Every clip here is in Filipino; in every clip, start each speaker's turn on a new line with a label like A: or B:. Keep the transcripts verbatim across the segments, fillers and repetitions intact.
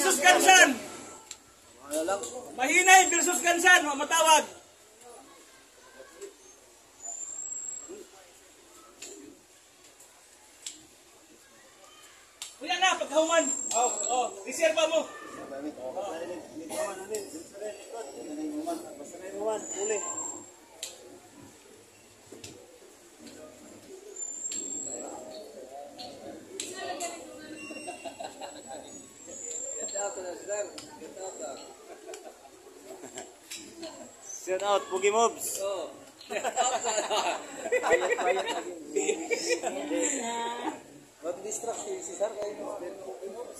A: versus Gansan. Mahinay versus Gansan, matawag. Kuya na, pagkahuman. Oh, oh, reserva mo.
B: Shout out, Pugi Mobs.
C: Oh. Mag-distract si Cesar kayo mo. Pugi Mobs.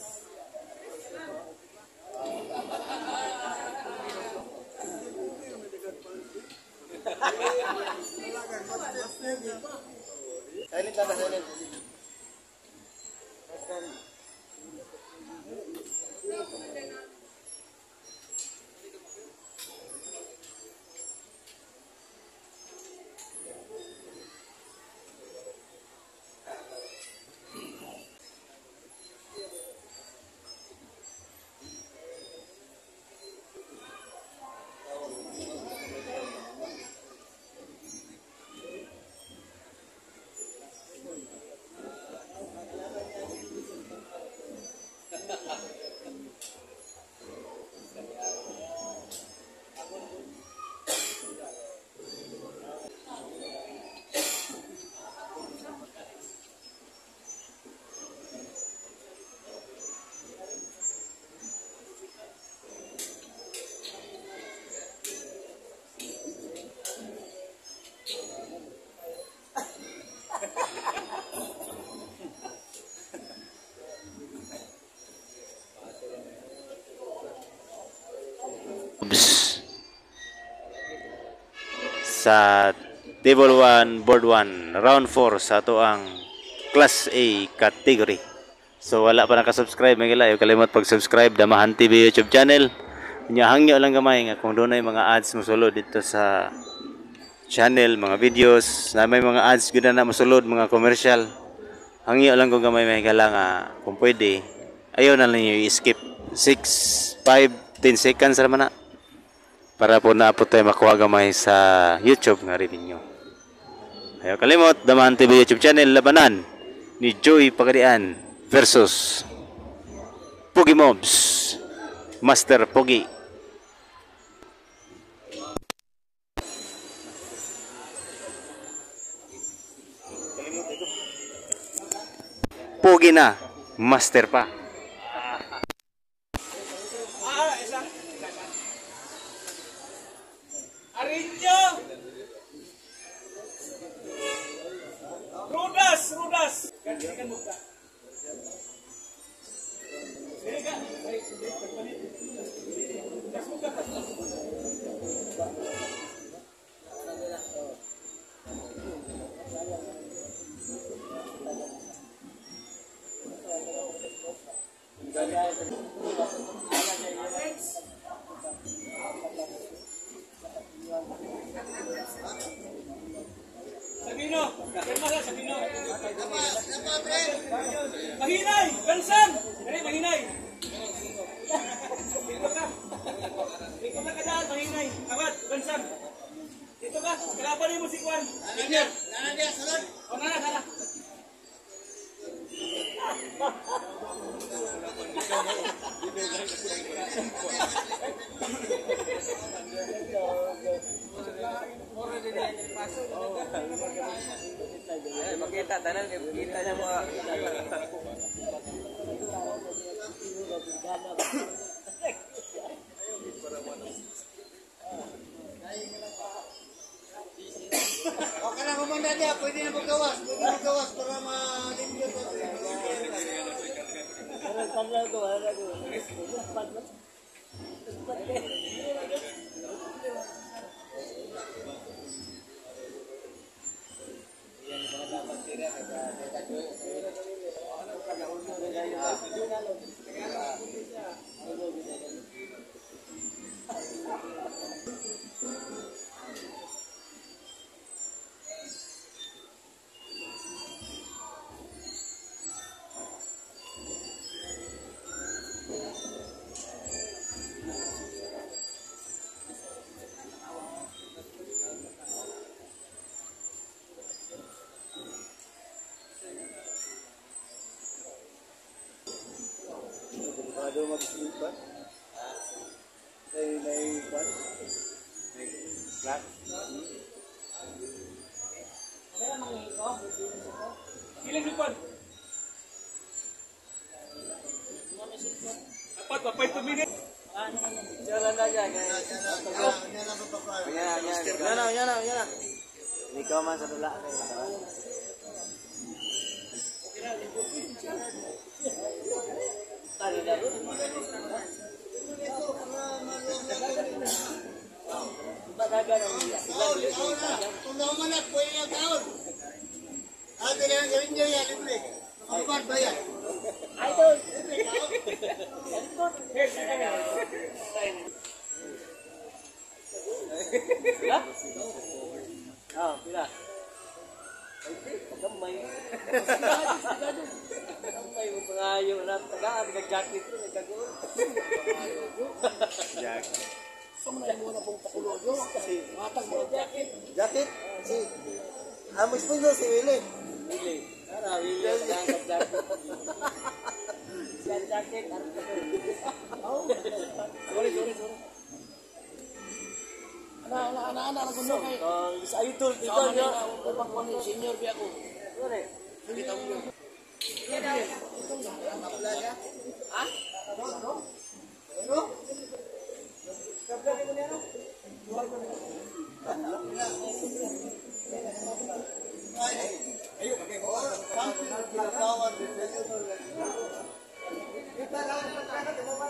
B: Silent lang, silent. Sa table one, board one, round four sa ato ang class A category. So wala pa nakasubscribe, may kailangan kalimot pag-subscribe Damahan T V YouTube channel. Nya hangyo lang gamay nga kung doon ay mga ads mosulod dito sa channel, mga videos na may mga ads gud na mosulod, mga commercial. Hangyo lang kung gamay may kailangan kung pwede. Ayaw na lang yung i-skip six, five, ten seconds naman na. Para po na po tayo makuha gamay sa YouTube nga rin ninyo. Ayaw kalimot, Damahan T V YouTube channel, labanan ni Joey Pagadian versus Pugi Mobs, Master Pugi. Pugi na, Master pa.
A: Arinyo! Rudas! Rudas! Gantikan mo ka. Sige ka. Gas mo ka. Sabino, firma sa Sabino. Mahinay, Gansan. Dali mahinay. Dito ka. Dito ka kadaan, mahinay. Awat, Gansan. Dito ka, kalaban mo si Juan. Nana, nana dia salon. Oh, nana, nana.
C: Makita tanan kita nya mo.
D: Okay na kumanda dia, pwede na maggawas, pwede na maggawas para ma-limpyo to.
C: Bago mag-sleep ba? May, may, kwan? May clock?
A: Ilang sipon? Dapat pa five to minutes.
C: Jalan aja guys.
D: Yan lang ang pagkakas.
C: Yan, yan. Yan na, yan na, yan na. Ikaw man sa dula. Tadi dah. Badagan ang
D: Kung naumanap, pwede na taon. Ate na ang gawin niyo yan, libre. Kapag ba yan?
C: Ah, pila. Gamay. Gamay mo pangayo na tagaan kag jacket ko nagkagoon.
B: Jacket.
C: Jacket? Si Amos pun si Willy. Willy. Ara Willy tagaan kag jacket. Siya jacket. Oh. Sorry, sorry, sorry. Ana, ana, ana, ana, gusto kay. Oh, sa idol dito niya. Pagpapon senior bi ako. Sorry. Kita mo. Ha? Ano? Kapag mo niya no?
D: Ayo, pakai bawa. Kawan. Kita lawan pertama di bawah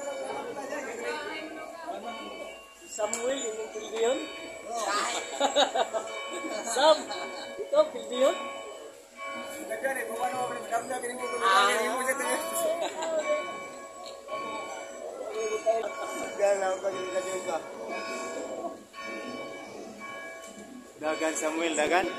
C: Samuel yung pildiyon. Sam, ito pildiyon.
D: Nagkari, bawa na ako. Nagkari, nagkari mo. Nagkari mo sa tiyo. Galaw ka dito sa tiyo ka.
B: Dagan Samuel, dagan.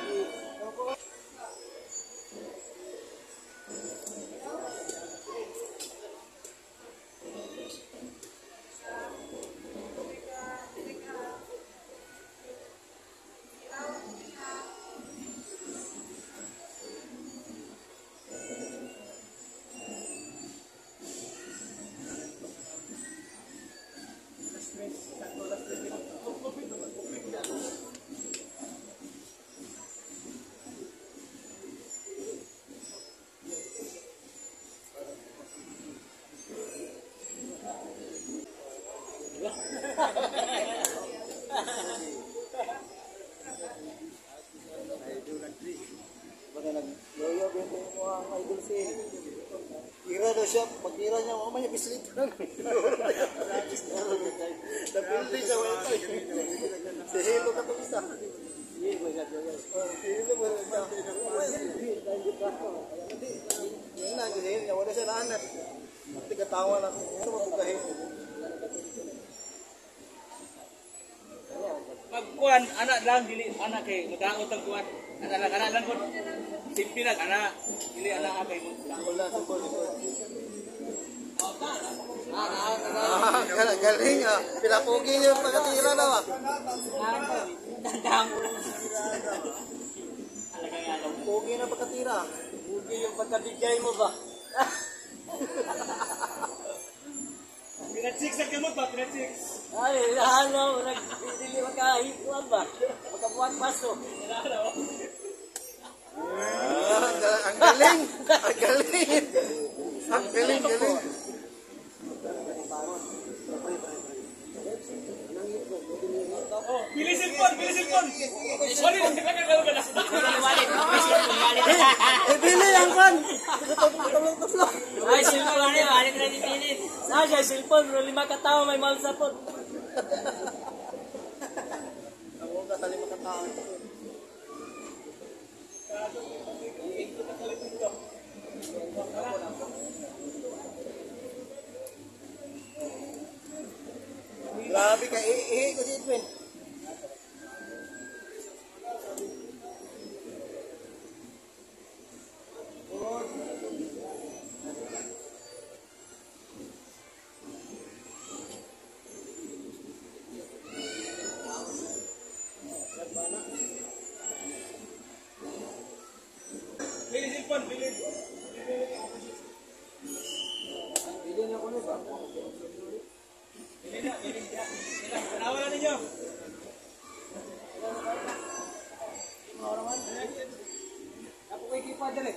C: Baka nag-loyo bento mo ang idol si Ira daw siya, pag-ira niya, mamaya bislit lang. Napildi siya, wala tayo. Si Hilo ka pag isa. Hilo ka pag isa. Hilo mo rin siya. Hindi, yun na, si Hilo niya, wala siya naanap. Tigatawa na, ito mabukahin.
A: Pagkuan anak lang dili anak kay madaot ang kuan. Anak lang anak lang kun. Simpi lang anak dili anak kay mo.
C: Wala sa bol. Ah, galing ah. Pinapugi niyo yung pagkatira daw ah.
A: Tandang.
C: Pugi na pagkatira. Pugi yung pagkabigay mo ba?
A: Pinatsik sa kamot ba pinatsik.
C: Ay, ano, nagdili makahikuan ba? Magkabuhat paso. Ah, ang galing! Ang galing! Ang galing, galing!
A: Oh, pilih cellphone, pilih cellphone. Walid, kaya kalau ka nasa. Walid, walid.
C: Eh, bili ang kan! Tulong-tulong!
E: Ay, cellphone na yun. Alit na dipilin.
C: Saan siya, cellphone? Pero lima katao, may mahal sa pot. Ako ka, sa lima katao. Grabe ka, ihi ko si Edwin.
A: Pilih cellphone, pilih.
C: Bili niya ko na ba?
A: Penawaran ninyo. Ako kay kipa dali.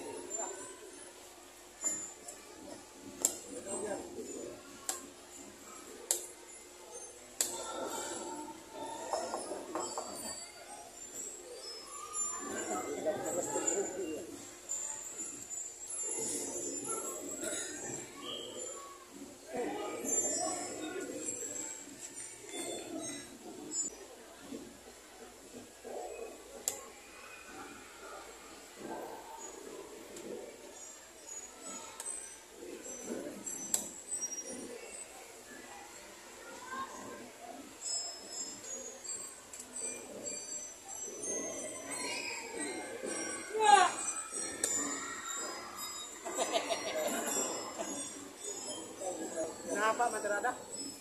C: Kenapa madrada?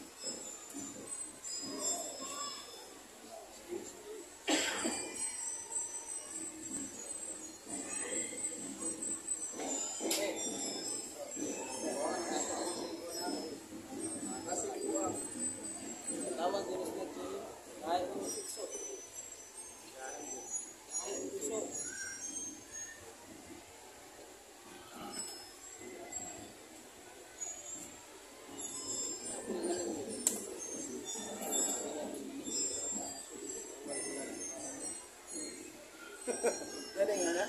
C: Jadi nggak?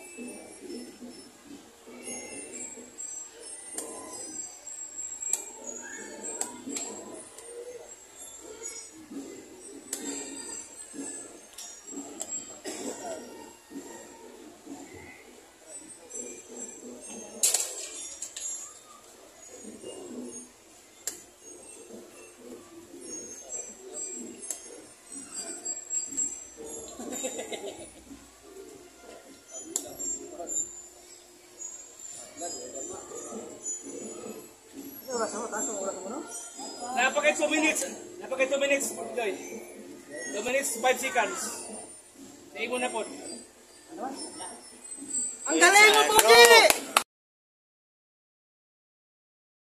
A: Napakay two minutes. Napakay two minutes. Joy. two minutes, five seconds. Sa imo na po.
C: Ang galing mo, Pogi!